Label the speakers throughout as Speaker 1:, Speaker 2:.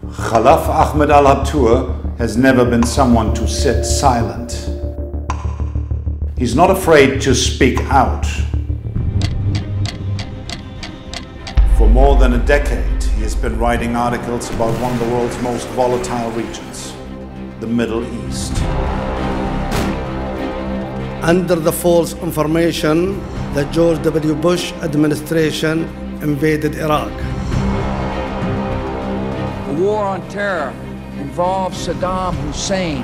Speaker 1: Khalaf Ahmed al-Habtoor has never been someone to sit silent. He's not afraid to speak out. For more than a decade, he has been writing articles about one of the world's most volatile regions, the Middle East.
Speaker 2: Under the false information, the George W. Bush administration invaded Iraq.
Speaker 3: The war on terror involves Saddam Hussein.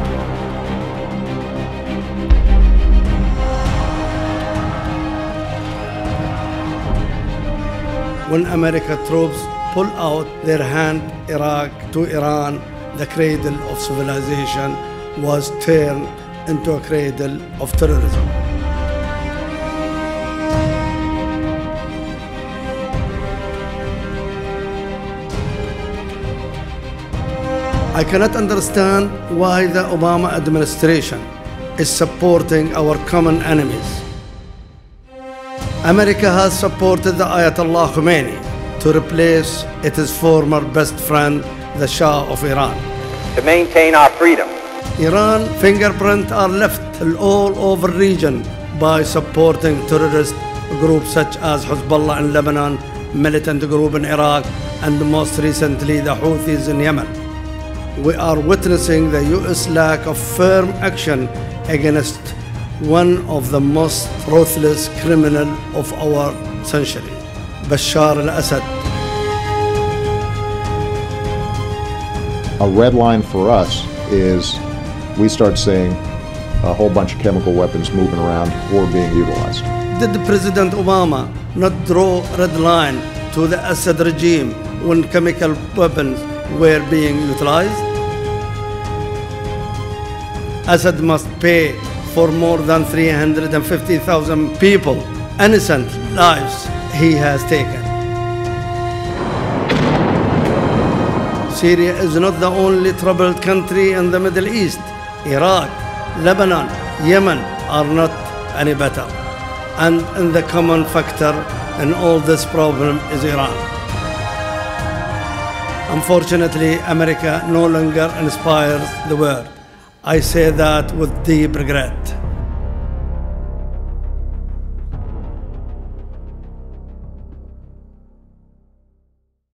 Speaker 2: When American troops pull out their hand Iraq to Iran, the cradle of civilization was turned into a cradle of terrorism. I cannot understand why the Obama administration is supporting our common enemies. America has supported the Ayatollah Khomeini to replace its former best friend, the Shah of Iran.
Speaker 4: To maintain our freedom.
Speaker 2: Iran fingerprints are left all over the region by supporting terrorist groups such as Hezbollah in Lebanon, militant group in Iraq, and most recently the Houthis in Yemen. We are witnessing the U.S. lack of firm action against one of the most ruthless criminals of our century, Bashar al-Assad.
Speaker 5: A red line for us is we start seeing a whole bunch of chemical weapons moving around or being utilized.
Speaker 2: Did President Obama not draw a red line to the Assad regime when chemical weapons were being utilized? Assad must pay for more than 350,000 people, innocent lives he has taken. Syria is not the only troubled country in the Middle East. Iraq, Lebanon, Yemen are not any better. And the common factor in all this problem is Iran. Unfortunately, America no longer inspires the world. I say that with deep regret.